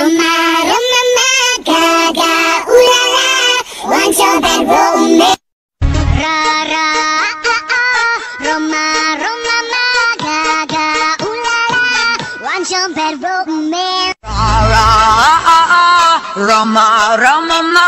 Roma, Roma, ma, gaga, ooh la la, want your bed romance. Ra, ra, Roma, Roma, ma, gaga, ooh la la, want your bed romance. Ra, ra, Roma, Roma, ma.